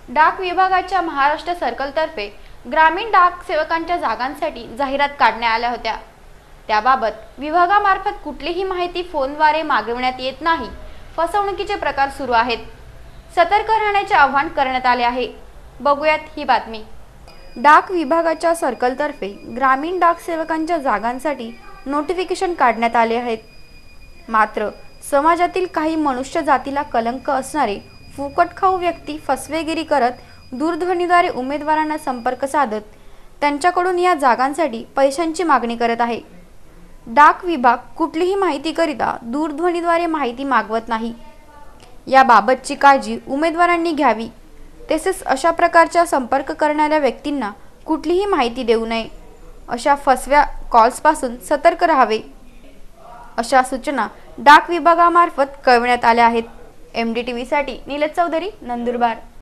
डाक विभागाच्या महाराष्ट्र सर्कलतर्फे ग्रामीण डाक सेवकांच्या जागांसाठी जाहिरात काढण्यात आल्या होत्या। त्याबाबत विभागामार्फत कुठलीही माहिती फोनद्वारे मागविण्यात येत नाही। फसवणुकीचे प्रकार सुरू आहेत। सतर्क राहण्याचे आवाहन करण्यात आले आहे। बघूयात ही बातमी। डाक विभागाच्या सर्कलतर्फे ग्रामीण डाक सेवकांच्या जागांसाठी नोटिफिकेशन काढण्यात आले आहेत। मात्र समाजातील काही मनुष्य जातीला कलंक असणारे फुकटखाऊ व्यक्ती फसवेगिरी करत दूरध्वनीद्वारे उमेदवारांना संपर्क साधत त्यांच्याकडून या जागांसाठी पैशांची मागणी करत आहे। डाक विभाग कुठलीही माहितीकरिता दूरध्वनीद्वारे माहिती मागवत नाही। याबाबतची काळजी उमेदवारांनी घ्यावी। तसेच अशा प्रकारच्या संपर्क करणाऱ्या व्यक्तींना कुठलीही माहिती देऊ नये। अशा फसव्या कॉल्सपासून सतर्क राहावे, अशा सूचना डाक विभागामार्फत कळविण्यात आल्या आहेत। MDTV साठी नीलज चौधरी, नंदुरबार।